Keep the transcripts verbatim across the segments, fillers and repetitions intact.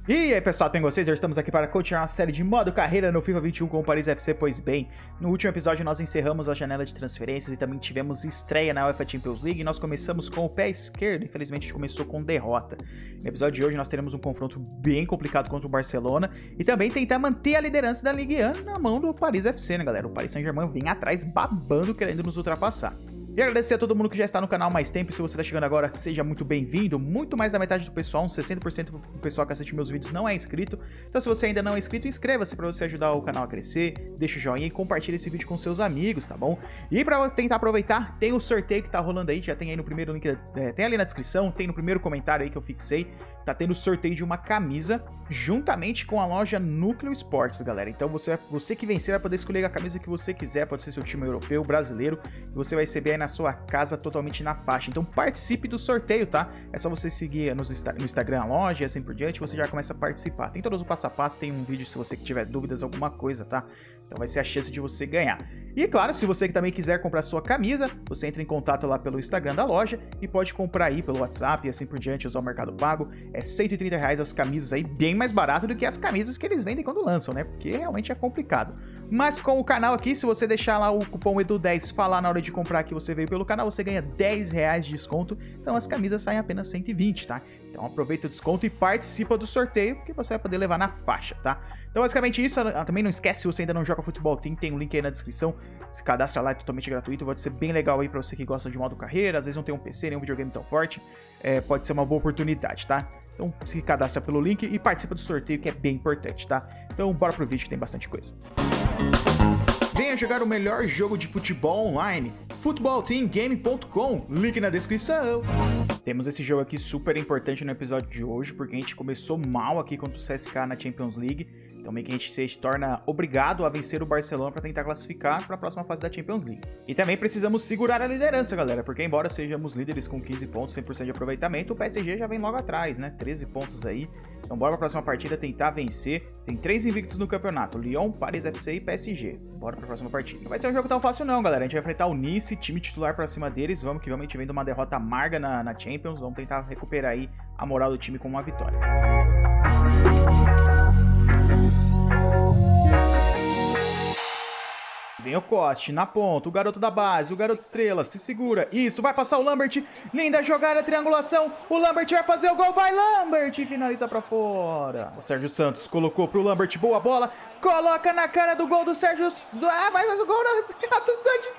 E aí pessoal, tudo bem com vocês? Hoje estamos aqui para continuar a série de modo carreira no FIFA vinte e um com o Paris F C. Pois bem, no último episódio nós encerramos a janela de transferências e também tivemos estreia na UEFA Champions League. E nós começamos com o pé esquerdo, infelizmente a gente começou com derrota. No episódio de hoje nós teremos um confronto bem complicado contra o Barcelona e também tentar manter a liderança da Ligue um na mão do Paris F C, né galera? O Paris Saint-Germain vem atrás babando, querendo nos ultrapassar. E agradecer a todo mundo que já está no canal há mais tempo. Se você está chegando agora, seja muito bem-vindo. Muito mais da metade do pessoal, uns sessenta por cento do pessoal que assiste meus vídeos não é inscrito. Então se você ainda não é inscrito, inscreva-se para você ajudar o canal a crescer. Deixa o joinha e compartilha esse vídeo com seus amigos, tá bom? E para tentar aproveitar, tem o sorteio que tá rolando aí. Já tem aí no primeiro link, é, tem ali na descrição, tem no primeiro comentário aí que eu fixei. Tá tendo o sorteio de uma camisa juntamente com a loja Núcleo Esportes, galera. Então você, você que vencer vai poder escolher a camisa que você quiser. Pode ser seu time europeu, brasileiro. E você vai receber aí na sua casa totalmente na faixa. Então participe do sorteio, tá? É só você seguir no, no Instagram a loja e assim por diante. Você já começa a participar. Tem todos os passo a passo. Tem um vídeo se você tiver dúvidas, alguma coisa, tá? Então vai ser a chance de você ganhar. E claro, se você também quiser comprar sua camisa, você entra em contato lá pelo Instagram da loja e pode comprar aí pelo WhatsApp e assim por diante, usar o Mercado Pago. É cento e trinta reais as camisas aí, bem mais barato do que as camisas que eles vendem quando lançam, né? Porque realmente é complicado. Mas com o canal aqui, se você deixar lá o cupom Edu dez falar na hora de comprar que você veio pelo canal, você ganha dez reais de desconto. Então as camisas saem apenas cento e vinte, tá? Então aproveita o desconto e participa do sorteio, que você vai poder levar na faixa, tá? Então basicamente isso. Também não esquece, se você ainda não joga Futebol Team, tem um link aí na descrição. Se cadastra lá, é totalmente gratuito, pode ser bem legal aí pra você que gosta de modo carreira. Às vezes não tem um P C, nem um videogame tão forte, é, pode ser uma boa oportunidade, tá? Então se cadastra pelo link e participa do sorteio, que é bem importante, tá? Então bora pro vídeo que tem bastante coisa. Venha jogar o melhor jogo de futebol online, futebol team game ponto com, link na descrição. Temos esse jogo aqui super importante no episódio de hoje, porque a gente começou mal aqui contra o C S K na Champions League. Então meio que a gente se torna obrigado a vencer o Barcelona para tentar classificar para a próxima fase da Champions League. E também precisamos segurar a liderança, galera, porque embora sejamos líderes com quinze pontos, cem por cento de aproveitamento, o P S G já vem logo atrás, né? treze pontos aí. Então bora para a próxima partida tentar vencer. Tem três invictos no campeonato: Lyon, Paris F C e P S G. Bora para a próxima partida. Não vai ser um jogo tão fácil não, galera. A gente vai enfrentar o Nice, time titular para cima deles. Vamos que vamos, a gente vem de uma derrota amarga na, na Champions. Vamos tentar recuperar aí a moral do time com uma vitória. Vem o Coste na ponta, o garoto da base, o garoto estrela, se segura. Isso, vai passar o Lambert. Linda jogada, triangulação. O Lambert vai fazer o gol, vai Lambert, finaliza pra fora. O Sérgio Santos colocou pro Lambert, boa bola. Coloca na cara do gol do Sérgio. Ah, vai fazer o gol, o Renato Sanches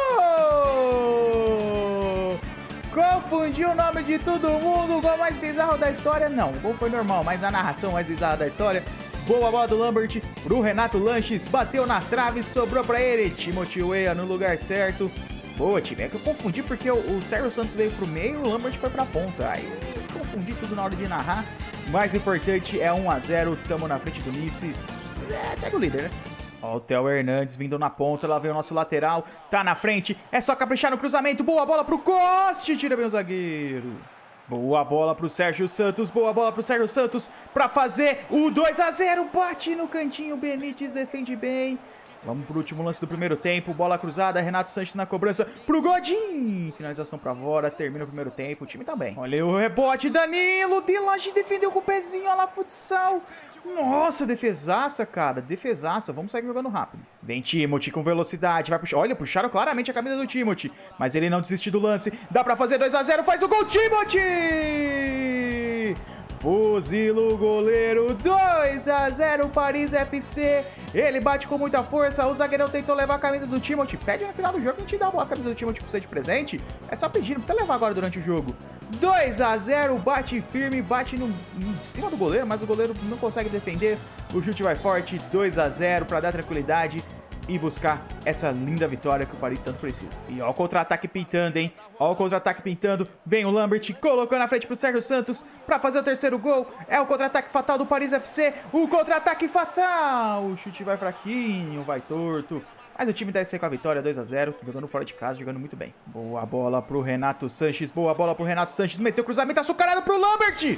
sobrou. Confundiu o nome de todo mundo, o gol mais bizarro da história. Não, o gol foi normal, mas a narração mais bizarra da história. Boa bola do Lambert pro Renato Sanches, bateu na trave, sobrou pra ele. Timothy Weah no lugar certo. Boa, time, é que eu confundi porque o, o Sérgio Santos veio pro meio e o Lambert foi pra ponta. Aí eu confundi tudo na hora de narrar. O mais importante é um a zero, tamo na frente do Nice. É, segue o líder, né? Ó, o Theo Hernandes vindo na ponta, lá vem o nosso lateral, tá na frente, é só caprichar no cruzamento, boa bola pro Coste, tira bem o zagueiro. Boa bola pro Sérgio Santos, boa bola pro Sérgio Santos pra fazer o dois a zero, bate no cantinho, Benítez defende bem. Vamos pro último lance do primeiro tempo, bola cruzada, Renato Sanches na cobrança pro Godin. Finalização pra fora, termina o primeiro tempo, o time tá bem. Olha o rebote, Danilo, de longe defendeu com o pezinho, olha lá, futsal. Nossa, defesaça, cara, defesaça. Vamos sair jogando rápido. Vem Timothy com velocidade, vai puxar. Olha, puxaram claramente a camisa do Timothy, mas ele não desistiu do lance. Dá pra fazer dois a zero, faz o gol, Timothy! Fuzila o goleiro, dois a zero, Paris F C. Ele bate com muita força, o zagueirão tentou levar a camisa do Timothy. Pede no final do jogo, a gente dá a camisa do Timothy pra você de presente. É só pedir, não precisa levar agora durante o jogo. dois a zero, bate firme, bate no, em cima do goleiro, mas o goleiro não consegue defender. O chute vai forte, dois a zero para dar tranquilidade e buscar essa linda vitória que o Paris tanto precisa. E ó o contra-ataque pintando, hein? Ó o contra-ataque pintando. Vem o Lambert, colocando na frente pro Sérgio Santos para fazer o terceiro gol. É o contra-ataque fatal do Paris F C. O contra-ataque fatal. O chute vai fraquinho, vai torto. Mas o time da S C com a vitória, dois a zero, jogando fora de casa, jogando muito bem. Boa bola pro Renato Sanches, boa bola pro Renato Sanches, meteu o cruzamento açucarado pro Lambert!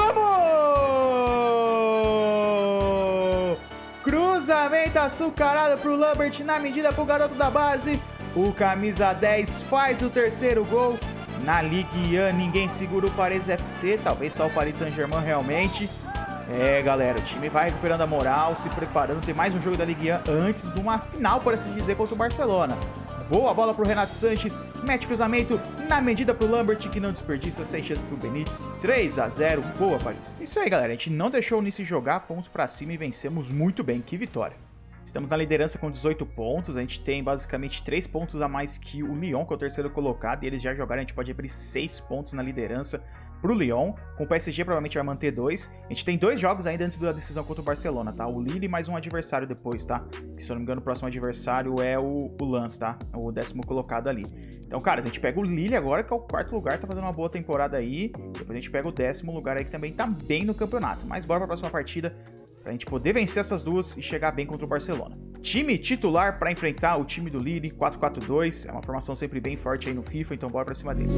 Vamos! Cruzamento açucarado pro Lambert na medida pro garoto da base. O camisa dez faz o terceiro gol. Na Ligue um ninguém segura o Paris F C, talvez só o Paris Saint-Germain realmente. É, galera, o time vai recuperando a moral, se preparando. Tem mais um jogo da Ligue um antes de uma final, por assim dizer, contra o Barcelona. Boa bola pro Renato Sanches, mete cruzamento na medida pro Lambert, que não desperdiça, sem chance pro Benítez. três a zero, boa, Paris. Isso aí, galera, a gente não deixou o Nice jogar, fomos pra cima e vencemos muito bem, que vitória. Estamos na liderança com dezoito pontos, a gente tem basicamente três pontos a mais que o Lyon, que é o terceiro colocado, e eles já jogaram, a gente pode abrir seis pontos na liderança pro Lyon. Com o P S G provavelmente vai manter dois. A gente tem dois jogos ainda antes da decisão contra o Barcelona, tá? O Lille e mais um adversário depois, tá? Que, se eu não me engano, o próximo adversário é o, o Lens, tá? O décimo colocado ali. Então, cara, a gente pega o Lille agora, que é o quarto lugar, tá fazendo uma boa temporada aí. Depois a gente pega o décimo lugar aí, que também tá bem no campeonato. Mas bora pra próxima partida, pra gente poder vencer essas duas e chegar bem contra o Barcelona. Time titular pra enfrentar o time do Lille, quatro quatro dois. É uma formação sempre bem forte aí no FIFA, então bora pra cima deles.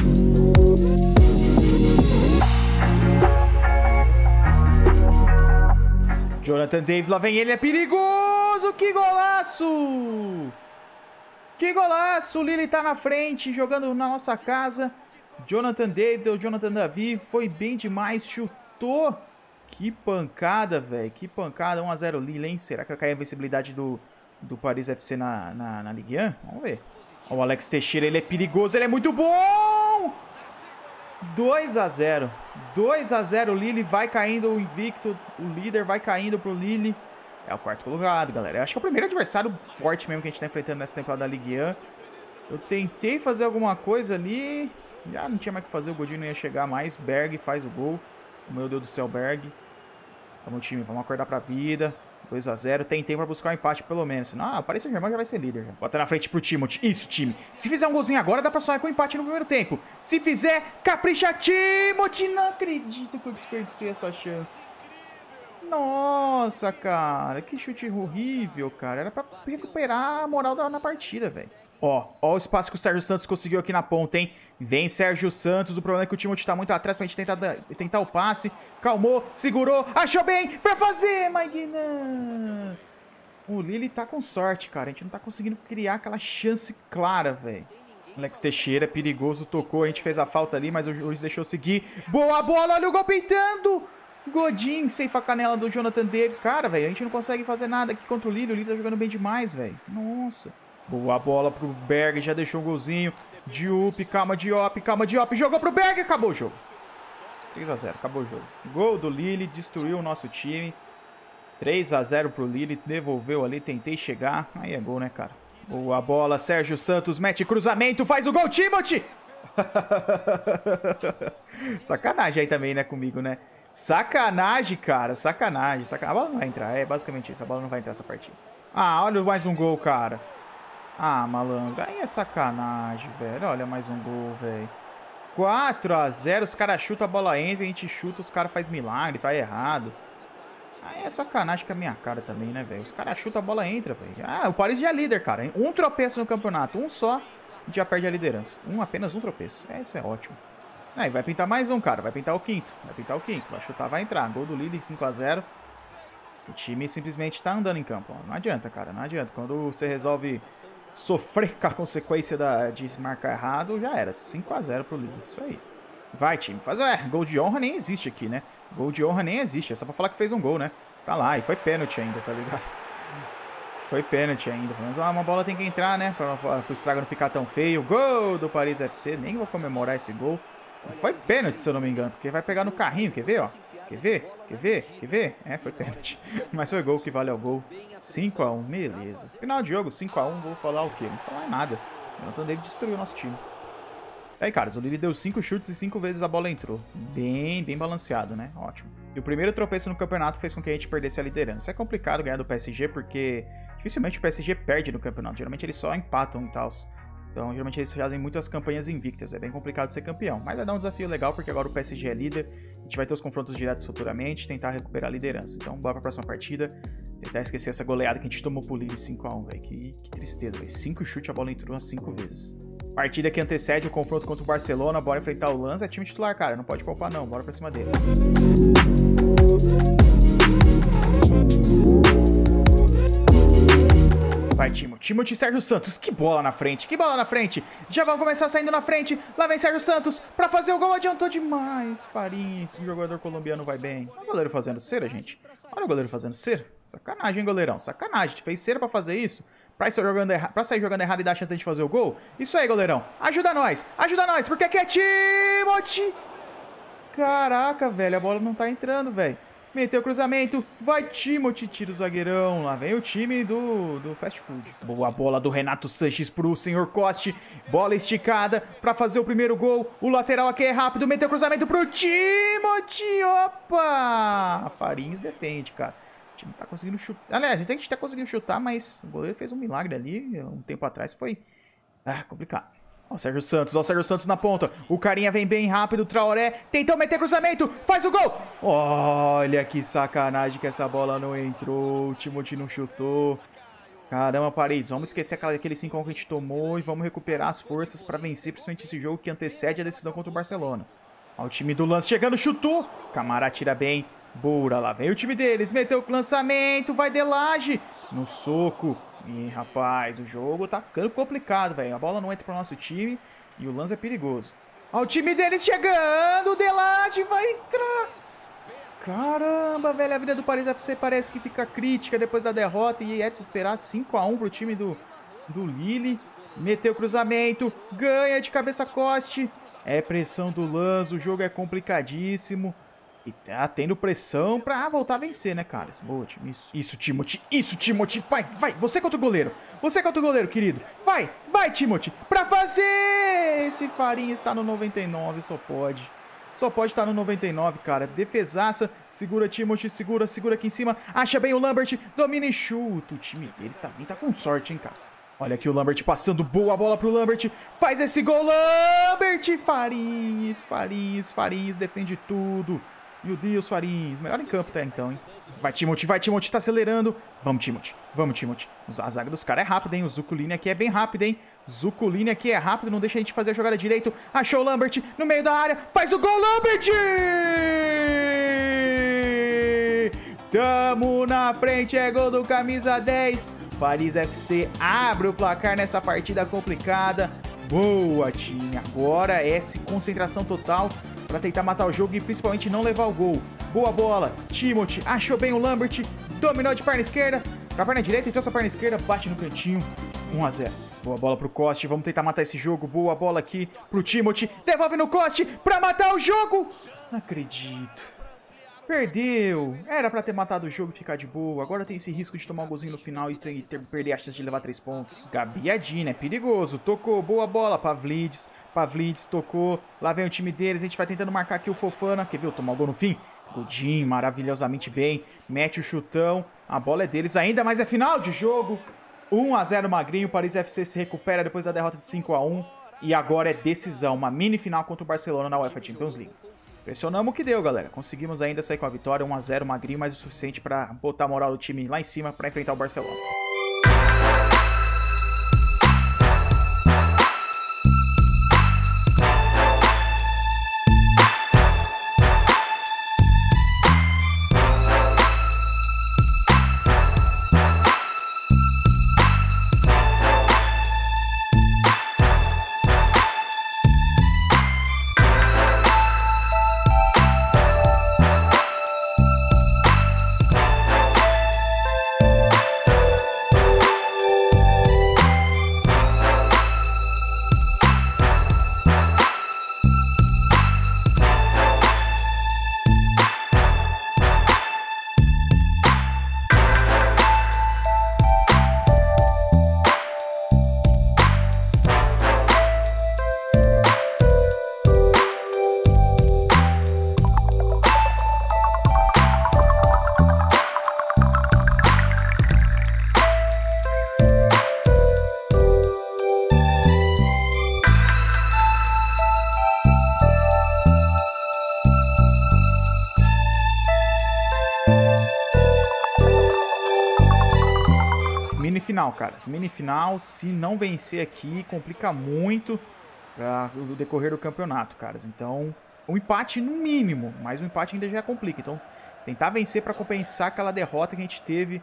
Jonathan David, lá vem ele, é perigoso! Que golaço! Que golaço! O Lille tá na frente, jogando na nossa casa. Jonathan David, o Jonathan David, foi bem demais, chutou. Que pancada, velho, que pancada. um a zero Lille, hein? Será que vai cair a invencibilidade do, do Paris F C na, na, na Ligue um? Vamos ver. Ó, o Alex Teixeira, ele é perigoso, ele é muito bom! dois a zero. dois a zero, o Lille vai caindo, o invicto, o líder vai caindo pro Lille. É o quarto colocado, galera. Eu acho que é o primeiro adversário forte mesmo que a gente tá enfrentando nessa temporada da Ligue um. Eu tentei fazer alguma coisa ali, já não tinha mais o que fazer, o Godinho não ia chegar mais. Berg faz o gol. Meu Deus do céu, Berg. Vamos, time, vamos acordar pra vida. dois a zero, tem tempo pra buscar um empate pelo menos. Senão, ah, o Paris Saint-Germain já vai ser líder. Já. Bota na frente pro Timothy. Isso, time. Se fizer um golzinho agora, dá pra sonhar com um empate no primeiro tempo. Se fizer, capricha, Timothy. Não acredito que eu desperdicei essa chance. Nossa, cara. Que chute horrível, cara. Era pra recuperar a moral da, na partida, velho. Ó, ó o espaço que o Sérgio Santos conseguiu aqui na ponta, hein? Vem Sérgio Santos, o problema é que o Timothy tá muito atrás pra gente tentar, tentar o passe. Calmou, segurou, achou bem pra fazer, Maguinan. O Lille tá com sorte, cara. A gente não tá conseguindo criar aquela chance clara, velho. Alex Teixeira, perigoso, tocou, a gente fez a falta ali, mas o juiz deixou seguir. Boa bola, olha o gol pintando! Godin, ceifa a canela do Jonathan David. Cara, velho, a gente não consegue fazer nada aqui contra o Lille. O Lille tá jogando bem demais, velho. Nossa. Boa bola pro Berg, já deixou um golzinho. Diop, calma Diop, calma Diop. Jogou pro Berg, acabou o jogo. três a zero, acabou o jogo. Gol do Lille, destruiu o nosso time. três a zero pro Lille, devolveu ali, tentei chegar. Aí é gol, né, cara? Boa bola, Sérgio Santos mete cruzamento, faz o gol, Timothy! Sacanagem aí também, né, comigo, né? Sacanagem, cara, sacanagem, sacanagem. A bola não vai entrar, é basicamente isso, a bola não vai entrar essa partida. Ah, olha mais um gol, cara. Ah, malandro, aí é sacanagem, velho. Olha mais um gol, velho. quatro a zero, os caras chutam, a bola entra, a gente chuta, os caras fazem milagre, vai errado. Aí é sacanagem com a minha cara também, né, velho? Os caras chutam, a bola entra, velho. Ah, o Paris já é líder, cara. Um tropeço no campeonato, um só, a gente já perde a liderança. Um, apenas um tropeço. É, isso é ótimo. Aí vai pintar mais um, cara. Vai pintar o quinto. Vai pintar o quinto. Vai chutar, vai entrar. Gol do Lille, cinco a zero. O time simplesmente tá andando em campo. Ó. Não adianta, cara. Não adianta. Quando você resolve sofrer com a consequência da, de marcar errado, já era. cinco a zero pro Lille. Isso aí. Vai, time. Faz, é, gol de honra nem existe aqui, né? Gol de honra nem existe. É só pra falar que fez um gol, né? Tá lá. E foi pênalti ainda, tá ligado? Foi pênalti ainda. Pelo menos uma bola tem que entrar, né? Pra, pra, pro estrago não ficar tão feio. Gol do Paris F C. Nem vou comemorar esse gol. Foi pênalti, se eu não me engano. Porque vai pegar no carrinho. Quer ver, ó? Quer ver? Quer ver? Quer ver? É, foi pênalti. Mas foi gol que vale ao gol. cinco a um, beleza. Final de jogo, cinco a um, vou falar o quê? Não vou falar nada. O Jonathan David destruiu o nosso time. Aí, cara, o Lille deu cinco chutes e cinco vezes a bola entrou. Bem, bem balanceado, né? Ótimo. E o primeiro tropeço no campeonato fez com que a gente perdesse a liderança. É complicado ganhar do P S G porque dificilmente o P S G perde no campeonato. Geralmente eles só empatam e tal. Então, geralmente eles fazem muitas campanhas invictas. É bem complicado ser campeão. Mas vai dar um desafio legal, porque agora o P S G é líder. A gente vai ter os confrontos diretos futuramente, tentar recuperar a liderança. Então, bora pra próxima partida. Tentar esquecer essa goleada que a gente tomou pro Lille cinco a um, velho. Que, que tristeza, velho. cinco chutes, a bola entrou umas cinco vezes. Partida que antecede o confronto contra o Barcelona. Bora enfrentar o Lens. É time titular, cara. Não pode poupar, não. Bora pra cima deles. Vai, Timo. Timothy e Sérgio Santos. Que bola na frente. Que bola na frente. Já vão começar saindo na frente. Lá vem Sérgio Santos pra fazer o gol. Adiantou demais. Farinha. Esse jogador colombiano vai bem. Olha o goleiro fazendo cera, gente. Olha o goleiro fazendo cera. Sacanagem, hein, goleirão. Sacanagem. Tu fez cera pra fazer isso? Pra, isso jogando erra... pra sair jogando errado e dar a chance de a gente fazer o gol? Isso aí, goleirão. Ajuda nós. Ajuda nós. Porque aqui é Timothy. Caraca, velho. A bola não tá entrando, velho. Meteu o cruzamento, vai Timothy, tira o zagueirão. Lá vem o time do, do fast food. Boa bola do Renato Sanches pro senhor Coste. Bola esticada pra fazer o primeiro gol. O lateral aqui é rápido, meteu o cruzamento pro Timothy. Opa! A Farinhas defende, cara. O time tá conseguindo chutar. Aliás, a gente tem que estar conseguindo chutar, mas o goleiro fez um milagre ali. Um tempo atrás foi ah, complicado. Ó o Sérgio Santos, ó o Sérgio Santos na ponta. O carinha vem bem rápido, o Traoré tentou meter cruzamento, faz o gol! Olha que sacanagem que essa bola não entrou, o Timothy não chutou. Caramba, Paris, vamos esquecer aquele cinco a um que a gente tomou e vamos recuperar as forças para vencer principalmente esse jogo que antecede a decisão contra o Barcelona. Ó o time do Lance chegando, chutou, Camará tira bem. Bora, lá vem o time deles, meteu o lançamento, vai Delage no soco. Ih, rapaz, o jogo tá ficando complicado, velho. A bola não entra pro nosso time e o lance é perigoso. Ó o time deles chegando, o Delage vai entrar. Caramba, velho, a vida do Paris F C parece que fica crítica depois da derrota e é de se esperar cinco a um pro time do, do Lille. Meteu o cruzamento, ganha de cabeça Coste. É pressão do Lance, o jogo é complicadíssimo. E tá tendo pressão pra voltar a vencer, né, cara? Boa, time. Isso, isso, Timothy. Isso, Timothy. Vai, vai. Você contra o goleiro. Você contra o goleiro, querido. Vai, vai, Timothy. Pra fazer! Esse Farinha está no noventa e nove, só pode. Só pode estar no noventa e nove, cara. Defesaça. Segura, Timothy. Segura, segura aqui em cima. Acha bem o Lambert. Domina e chuta. O time deles também tá com sorte, hein, cara. Olha aqui o Lambert passando boa bola pro Lambert. Faz esse gol, Lambert. Farinhas, Farinhas, Farinhas. Defende tudo. Meu Deus, Farinhas. Melhor em campo até então, hein? Vai, Timothy. Vai, Timothy. Tá acelerando. Vamos, Timothy. Vamos, Timothy. A zaga dos caras é rápida, hein? O Zuculini aqui é bem rápido, hein? Zuculini aqui é rápido. Não deixa a gente fazer a jogada direito. Achou o Lambert no meio da área. Faz o gol, Lambert! Tamo na frente. É gol do camisa dez. Paris F C abre o placar nessa partida complicada. Boa, time. Agora é concentração total para tentar matar o jogo e principalmente não levar o gol. Boa bola. Timothy achou bem o Lambert. Dominou de perna esquerda. Pra perna direita, entrou sua perna esquerda. Bate no cantinho. um a zero. Boa bola pro Coste. Vamos tentar matar esse jogo. Boa bola aqui pro Timothy. Devolve no Coste pra matar o jogo. Não acredito. Perdeu. Era pra ter matado o jogo e ficar de boa. Agora tem esse risco de tomar um golzinho no final e ter, ter, perder a chance de levar três pontos. Gabiadini, é perigoso. Tocou, boa bola. Pavlidis. Pavlidis tocou. Lá vem o time deles. A gente vai tentando marcar aqui o Fofana. Quer ver? Tomar o gol no fim. Godinho, maravilhosamente bem. Mete o chutão. A bola é deles ainda, mas é final de jogo. um a zero Magrinho. O Paris F C se recupera depois da derrota de cinco a um. E agora é decisão. Uma mini final contra o Barcelona na UEFA Champions League. Pressionamos o que deu, galera. Conseguimos ainda sair com a vitória. um a zero Magrinho, mas o suficiente para botar a moral do time lá em cima para enfrentar o Barcelona. Mini-final, cara. Mini-final, se não vencer aqui, complica muito para o decorrer do campeonato, caras. Então, um empate no mínimo, mas o empate ainda já complica. Então, tentar vencer para compensar aquela derrota que a gente teve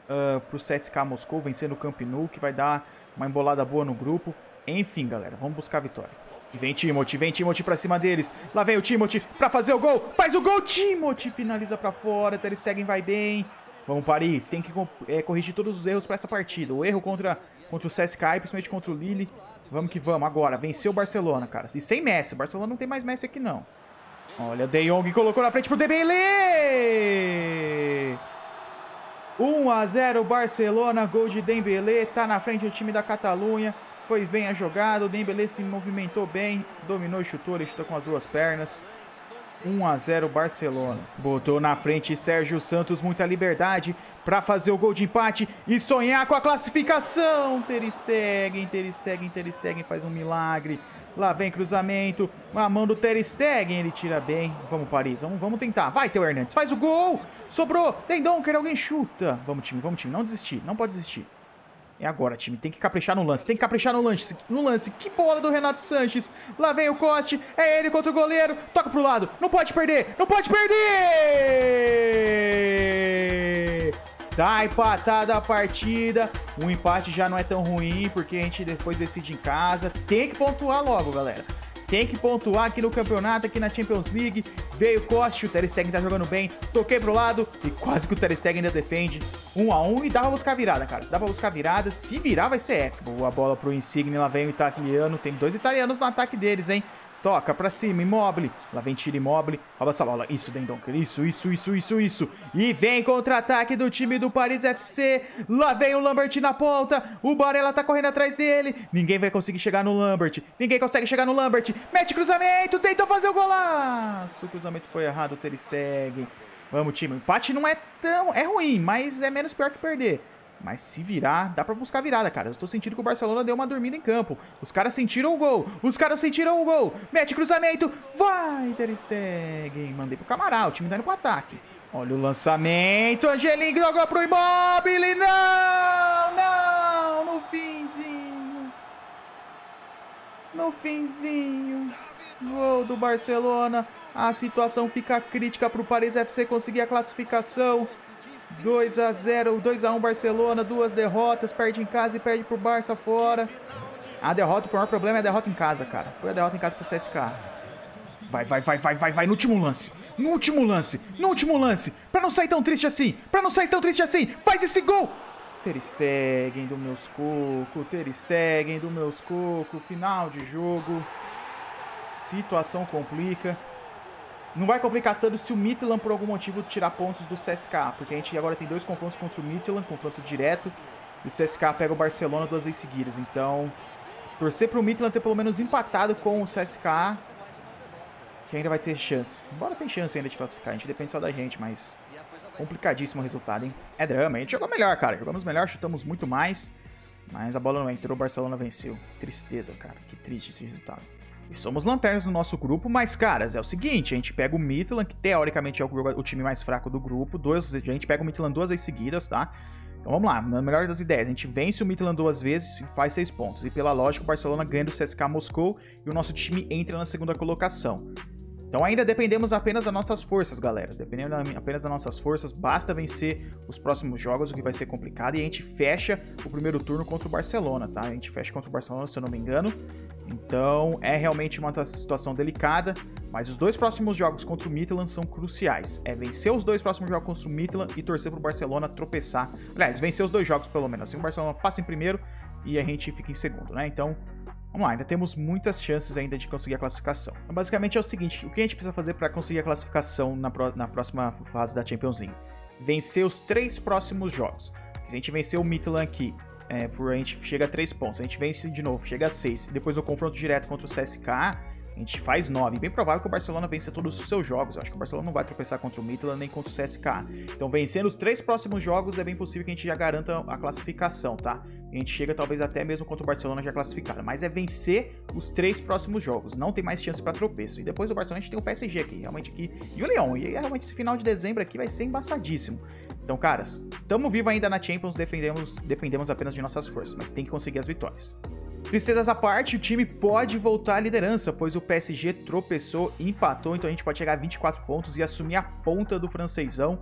uh, pro C S K A Moscou, vencendo o Camp Nou, que vai dar uma embolada boa no grupo. Enfim, galera, vamos buscar a vitória. E vem Timothy, vem Timothy pra cima deles. Lá vem o Timothy pra fazer o gol. Faz o gol, Timothy finaliza pra fora. Ter Stegen vai bem. Vamos, Paris, tem que é, corrigir todos os erros pra essa partida. O erro contra, contra o C S K A, principalmente contra o Lille. Vamos que vamos, agora, venceu o Barcelona, cara. E sem Messi, o Barcelona não tem mais Messi aqui, não. Olha, De Jong colocou na frente pro Dembélé. um a zero Barcelona, gol de Dembélé. Tá na frente o time da Catalunha. Foi bem a jogada, o Dembélé se movimentou bem, dominou e chutou, ele chutou com as duas pernas. um a zero Barcelona. Botou na frente Sérgio Santos, muita liberdade para fazer o gol de empate e sonhar com a classificação. Ter Stegen, Ter Stegen, Ter Stegen faz um milagre. Lá vem cruzamento, a mão do Ter Stegen, ele tira bem. Vamos, Paris, vamos, vamos tentar. Vai, Theo Hernandes, faz o gol. Sobrou, tem Donker, alguém chuta. Vamos, time, vamos, time, não desistir, não pode desistir. É agora, time. Tem que caprichar no lance. Tem que caprichar no lance. No lance. Que bola do Renato Sanches. Lá vem o Coste. É ele contra o goleiro. Toca pro lado. Não pode perder. Não pode perder! Tá empatada a partida. O empate já não é tão ruim, porque a gente depois decide em casa. Tem que pontuar logo, galera. Tem que pontuar aqui no campeonato, aqui na Champions League. Veio o Coste, o Ter Stegen tá jogando bem. Toquei pro lado e quase que o Ter Stegen ainda defende. um a um e dá pra buscar virada, cara. Se dá pra buscar virada, se virar vai ser épico. Boa bola pro Insigne, lá vem o italiano. Tem dois italianos no ataque deles, hein. Toca pra cima, Immobile. Lá vem tiro Immobile. Rouba essa bola. Isso, Dendonker. Isso, isso, isso, isso, isso. E vem contra-ataque do time do Paris F C. Lá vem o Lambert na ponta. O Barella tá correndo atrás dele. Ninguém vai conseguir chegar no Lambert. Ninguém consegue chegar no Lambert. Mete cruzamento. Tentou fazer o golaço. O cruzamento foi errado, o Ter Stegen. Vamos, time. O empate não é tão... É ruim, mas é menos pior que perder. Mas se virar, dá pra buscar virada, cara. Eu tô sentindo que o Barcelona deu uma dormida em campo. Os caras sentiram o gol. Os caras sentiram o gol. Mete cruzamento. Vai, Ter Stegen. Mandei pro Camará. O time tá indo pro ataque. Olha o lançamento. Angelim jogou pro Immobile. Não, não. No finzinho. No finzinho. Gol do Barcelona. A situação fica crítica pro Paris F C conseguir a classificação. dois a zero, dois a um Barcelona, duas derrotas, perde em casa e perde pro Barça fora. A derrota, o maior problema é a derrota em casa, cara. Foi a derrota em casa pro C S K A. Vai, vai, vai, vai, vai, vai, no último lance. No último lance, no último lance. Pra não sair tão triste assim, pra não sair tão triste assim. Faz esse gol! Ter Stegen do meus coco, Ter Stegen do meus coco. Final de jogo. Situação complica. Não vai complicar tanto se o Midtjylland, por algum motivo, tirar pontos do C S K A. Porque a gente agora tem dois confrontos contra o Midtjylland, confronto direto. E o C S K A pega o Barcelona duas vezes seguidas. Então, torcer para o Midtjylland ter pelo menos empatado com o C S K A, que ainda vai ter chance. Embora tem chance ainda de classificar, a gente depende só da gente, mas complicadíssimo o resultado, hein? É drama, a gente jogou melhor, cara. Jogamos melhor, chutamos muito mais. Mas a bola não entrou, o Barcelona venceu. Tristeza, cara. Que triste esse resultado. E somos lanternas no nosso grupo, mas, caras, é o seguinte, a gente pega o Midtjylland, que teoricamente é o, o time mais fraco do grupo, duas, a gente pega o Midtjylland duas vezes seguidas, tá? Então vamos lá, na melhor das ideias, a gente vence o Midtjylland duas vezes e faz seis pontos. E pela lógica, o Barcelona ganha do C S K A Moscou e o nosso time entra na segunda colocação. Então ainda dependemos apenas das nossas forças, galera. Dependendo apenas das nossas forças, basta vencer os próximos jogos, o que vai ser complicado. E a gente fecha o primeiro turno contra o Barcelona, tá? A gente fecha contra o Barcelona, se eu não me engano. Então é realmente uma situação delicada. Mas os dois próximos jogos contra o Midtjylland são cruciais. É vencer os dois próximos jogos contra o Midtjylland e torcer pro Barcelona tropeçar. Aliás, vencer os dois jogos pelo menos. Assim o Barcelona passa em primeiro e a gente fica em segundo, né? Então... vamos lá, ainda temos muitas chances ainda de conseguir a classificação. Então, basicamente é o seguinte, o que a gente precisa fazer para conseguir a classificação na, pro, na próxima fase da Champions League? Vencer os três próximos jogos. Se a gente vencer o Midtjylland aqui, é, por, a gente chega a três pontos, a gente vence de novo, chega a seis, e depois o confronto direto contra o C S K A, a gente faz nove. Bem provável que o Barcelona vença todos os seus jogos. Eu acho que o Barcelona não vai tropeçar contra o Midtjylland nem contra o C S K A. Então, vencendo os três próximos jogos, é bem possível que a gente já garanta a classificação, tá? A gente chega talvez até mesmo contra o Barcelona já classificado. Mas é vencer os três próximos jogos. Não tem mais chance para tropeço. E depois do Barcelona a gente tem o P S G aqui, realmente aqui. E o Lyon. E realmente esse final de dezembro aqui vai ser embaçadíssimo. Então, caras, estamos vivos ainda na Champions, defendemos, dependemos apenas de nossas forças. Mas tem que conseguir as vitórias. Tristezas à parte, o time pode voltar à liderança, pois o P S G tropeçou e empatou, então a gente pode chegar a vinte e quatro pontos e assumir a ponta do francesão.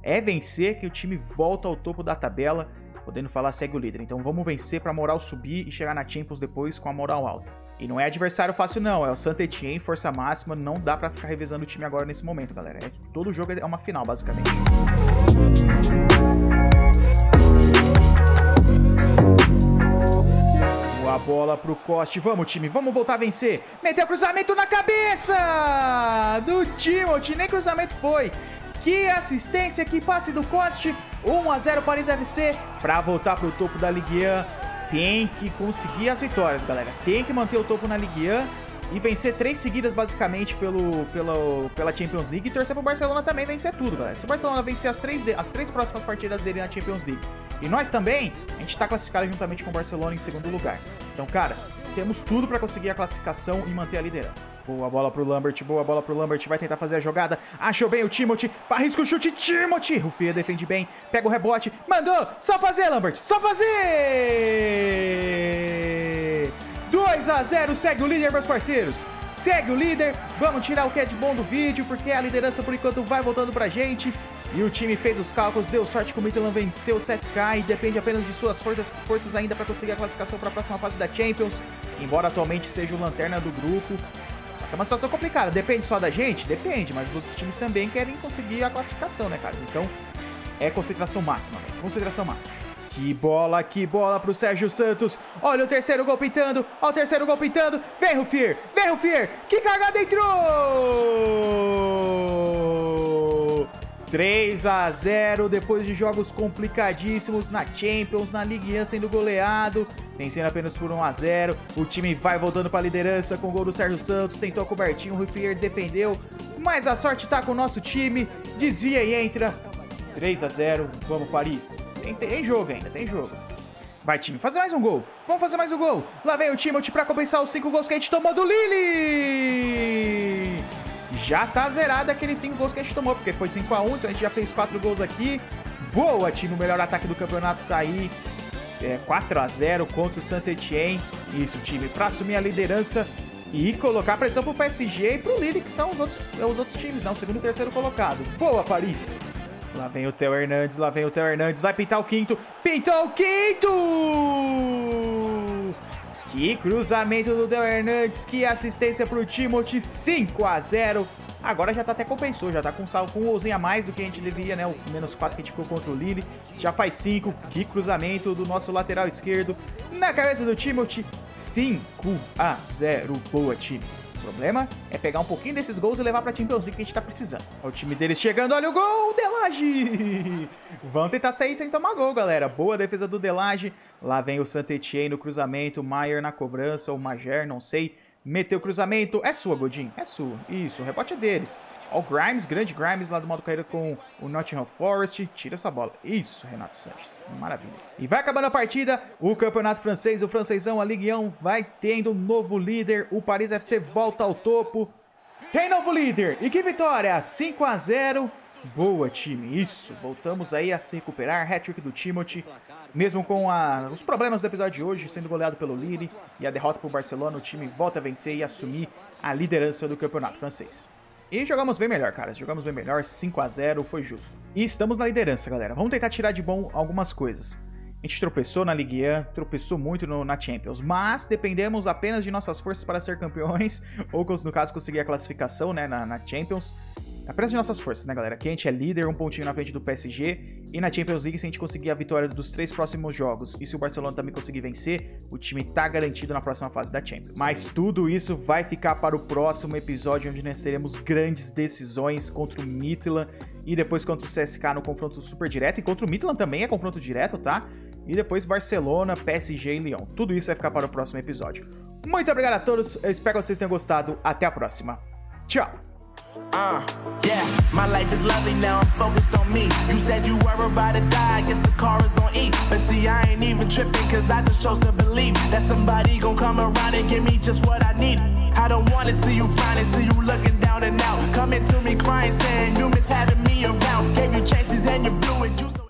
é vencer que o time volta ao topo da tabela, podendo falar segue o líder. Então vamos vencer pra moral subir e chegar na Champions depois com a moral alta. E não é adversário fácil não, é o Saint-Étienne, força máxima, não dá pra ficar revezando o time agora nesse momento, galera. É, todo jogo é uma final, basicamente. A bola pro Coste, vamos time, vamos voltar a vencer. Meteu cruzamento na cabeça do Timothy, nem cruzamento foi. Que assistência, que passe do Coste. um a zero Paris F C pra voltar pro topo da Ligue um. Tem que conseguir as vitórias, galera. Tem que manter o topo na Ligue um e vencer três seguidas, basicamente, pelo, pelo, pela Champions League. E torcer pro Barcelona também vencer tudo, galera. Se o Barcelona vencer as três, as três próximas partidas dele na Champions League, e nós também, a gente tá classificado juntamente com o Barcelona em segundo lugar. Então, caras, temos tudo pra conseguir a classificação e manter a liderança. Boa bola pro Lambert, boa bola pro Lambert. Vai tentar fazer a jogada. Achou bem o Timothy. Arrisca o chute, Timothy. O Fia defende bem. Pega o rebote. Mandou. Só fazer, Lambert. Só fazer. dois a zero. Segue o líder, meus parceiros. Segue o líder. Vamos tirar o que é de bom do vídeo, porque a liderança, por enquanto, vai voltando pra gente. E o time fez os cálculos, deu sorte que o Midtjylland venceu o C S K A e depende apenas de suas forças, forças ainda para conseguir a classificação para a próxima fase da Champions, embora atualmente seja o lanterna do grupo. Só que é uma situação complicada, depende só da gente? Depende, mas os outros times também querem conseguir a classificação, né, cara? Então, é concentração máxima, velho. Concentração máxima. Que bola, que bola pro Sérgio Santos. Olha o terceiro gol pintando, olha o terceiro gol pintando. Vem, Ruffier, vem, Ruffier. Que cagada entrou! três a zero depois de jogos complicadíssimos na Champions, na Ligue um sendo goleado, vencendo apenas por um a zero. O time vai voltando para a liderança com o gol do Sérgio Santos, tentou a cobertinha, o Ruffier defendeu, mas a sorte tá com o nosso time, desvia e entra. três a zero, vamos Paris. Tem, tem jogo ainda, tem jogo. Vai, time, fazer mais um gol. Vamos fazer mais um gol. Lá vem o Timothy para compensar os cinco gols que a gente tomou do Lille. Já tá zerado aqueles cinco gols que a gente tomou, porque foi cinco a um, então a gente já fez quatro gols aqui. Boa, time, o melhor ataque do campeonato tá aí. É, quatro a zero contra o Saint-Étienne. Isso, time, pra assumir a liderança e colocar pressão pro P S G e pro Lille, que são os outros, os outros times, não, o segundo e terceiro colocado. Boa, Paris. Lá vem o Theo Hernandes, lá vem o Theo Hernandes, vai pintar o quinto. Pintou o quinto! Que cruzamento do Theo Hernandes, que assistência pro Timothy, cinco a zero. Agora já tá até compensou, já tá com, salvo, com um golzinho a mais do que a gente devia, né? O menos quatro que a gente ficou contra o Lille. Já faz cinco. Que cruzamento do nosso lateral esquerdo na cabeça do Timothy, cinco a zero. Boa, time. O problema é pegar um pouquinho desses gols e levar pra Champions League que a gente tá precisando. Olha o time deles chegando, olha o gol, Delage! Vamos tentar sair sem tomar gol, galera. Boa defesa do Delage. Lá vem o Saint-Étienne no cruzamento, Maier na cobrança, ou Mager, não sei. Meteu o cruzamento, é sua, Godin, é sua. Isso, o rebote é deles. Ó o Grimes, grande Grimes lá do modo carreira com o Nottingham Forest. Tira essa bola. Isso, Renato Sanches. Maravilha. E vai acabando a partida. O campeonato francês, o francesão, a Ligue um, vai tendo um novo líder. O Paris F C volta ao topo. Tem novo líder. E que vitória. cinco a zero. Boa, time. Isso. Voltamos aí a se recuperar. Hat-trick do Timothy. Mesmo com a, os problemas do episódio de hoje, sendo goleado pelo Lille e a derrota para o Barcelona, o time volta a vencer e assumir a liderança do campeonato francês. E jogamos bem melhor, cara. Jogamos bem melhor. cinco a zero, foi justo. E estamos na liderança, galera. Vamos tentar tirar de bom algumas coisas. A gente tropeçou na Ligue um, tropeçou muito no, na Champions, mas dependemos apenas de nossas forças para ser campeões, ou no caso conseguir a classificação, né, na, na Champions. Apenas de nossas forças, né, galera? Aqui a gente é líder, um pontinho na frente do P S G. E na Champions League, se a gente conseguir a vitória dos três próximos jogos e se o Barcelona também conseguir vencer, o time tá garantido na próxima fase da Champions. Mas tudo isso vai ficar para o próximo episódio, onde nós teremos grandes decisões contra o Midtjylland e depois contra o C S K A no confronto super direto. E contra o Midtjylland também é confronto direto, tá? E depois Barcelona, P S G e Lyon. Tudo isso vai ficar para o próximo episódio. Muito obrigado a todos, eu espero que vocês tenham gostado. Até a próxima. Tchau! Uh, yeah, my life is lovely now, I'm focused on me. You said you were about to die, I guess the car is on E. But see, I ain't even tripping, cause I just chose to believe that somebody gon' come around and give me just what I need. I don't wanna see you frowning, see you looking down and out. Coming to me crying, saying you miss having me around. Gave you chances and you blew it, you so